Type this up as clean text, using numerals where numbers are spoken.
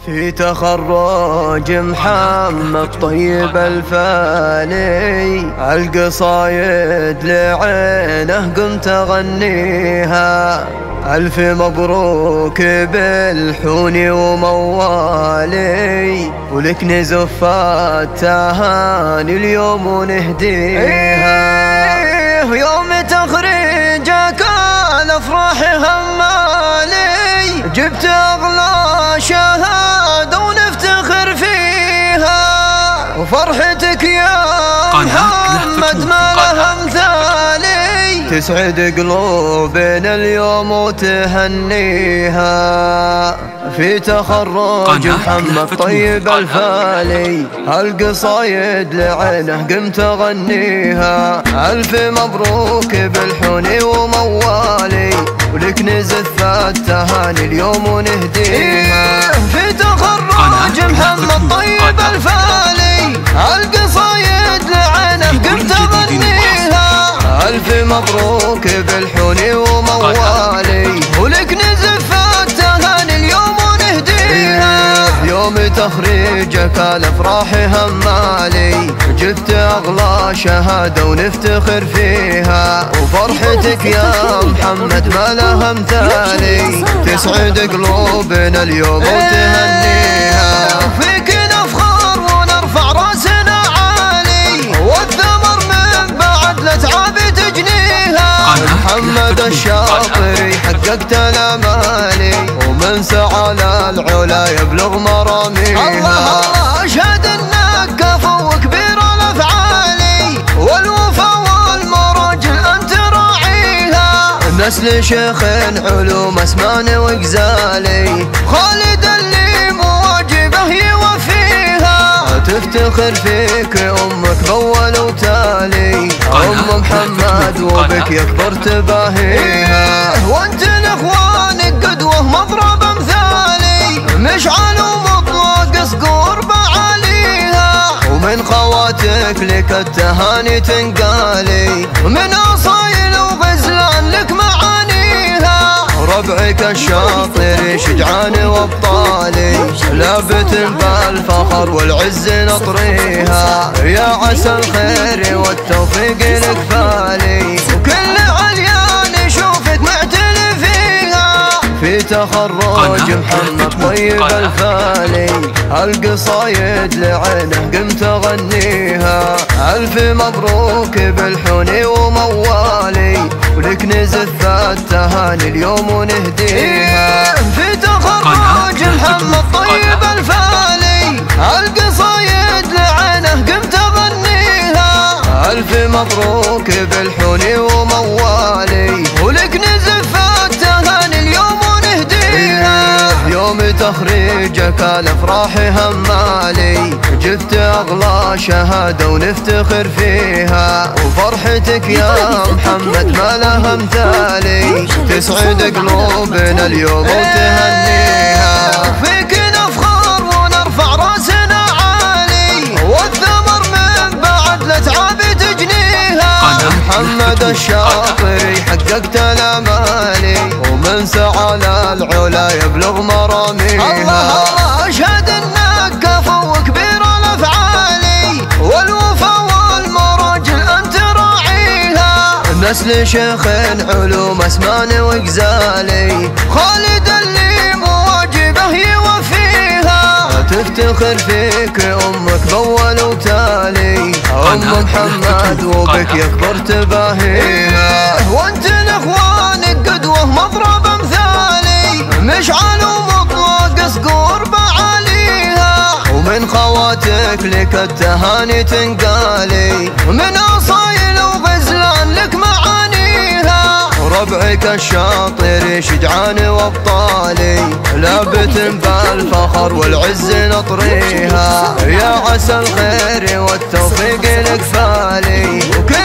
في تخرج محمد طيب الفالي، عالقصايد لعينه قمت اغنيها. ألف مبروك بالحوني وموالي، ولك نزفات تهاني اليوم ونهديها. يوم تخريجك الافراح همالي، جبت اغلى شهادة ونفتخر فيها. وفرحتك يا محمد ما لها مثالي، تسعد قلوبنا اليوم وتهنيها. في تخرج محمد طيب الفالي، هالقصايد لعينه قمت اغنيها. ألف مبروك بالحوني وموالي، ولك نزفات تهاني اليوم ونهديها. في تخرج محمد طيب الفالي، هالقصايد لعينه قمت اغنيها. ألف مبروك بالحوني وموالي، ولك نزفات تهاني اليوم ونهديها. يوم تخريجك الافراح همالي، جبت اغلى شهادة ونفتخر فيها. وفرحتك يا محمد ما لها مثالي، تسعد قلوبنا اليوم وتهنيها. فيك نفخر ونرفع راسنا عالي، والثمر من بعد لتعب تجنيها. محمد الشاطري حققت الامالي، ومن سعى للعلا يبلغ مراميها. الله اشهد انك كفو كبير الافعالي، والوفا والمراجل انت راعيها. نسل شيخ علوم اسمان وغزالي، خالد اللي مواجبه يوفيها. تفتخر فيك امك باول وتالي، ام محمد وبك يكبر تباهيها. وانت لاخوانك قدوه مضرب امثالي، مشعل ومطلق صقور بعاليها. ومن خواتك لك التهاني تنقالي، من اصايل وغزلان لك معانيها. ربعك الشاطر شجعان وابطالي، لابت بالفخر والعز نطريها. يا عسى الخير والتوفيق لك فالي، وكل عليان يشوفك معتل فيها. في تخرج محمد طيب الفالي، هالقصايد لعينه قمت اغنيها. ألف مبروك بالحوني وموالي، ولك نزفات تهاني اليوم ونهديها. في تخرج محمد طيب الفالي، هالقصايد لعينه قمت اغنيها. ألف مبروك بالحوني وموالي، ولك نزفات تهاني اليوم ونهديها. يوم تخريجك الافراح همالي، جبت اغلى شهادة ونفتخر فيها. وفرحتك يا محمد ما لها مثالي، تسعد قلوبنا اليوم وتهنيها. فيك نفخر ونرفع راسنا عالي، والثمر من بعد لتعب تجنيها. محمد الشاطري حققت الامالي، ومن سعى للعلا يبلغ مراميها. الله اشهد انك كفو كبير الافعالي، والوفا والمراجل انت راعيها. نسل شيخ علوم اسمان وغزالي، خالد اللي مواجبه يوفيها. تفتخر فيك امك باول وتالي، ام محمد وبك يكبر تباهيها. وانت لاخوانك قدوه مضرب امثالي، مشعل ومطلق صقور بعاليها. ومن خواتك لك التهاني تنقالي، ومن اصايل وغزلان لك معانيها. ربعك الشاطر شجعان وابطالي، لابت بالفخر والعز نطريها. يا عسى الخير والتوفيق لك فالي،